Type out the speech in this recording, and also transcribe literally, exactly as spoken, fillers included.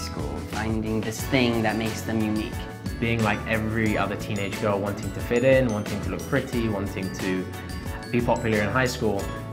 school, finding this thing that makes them unique. Being like every other teenage girl, wanting to fit in, wanting to look pretty, wanting to be popular in high school,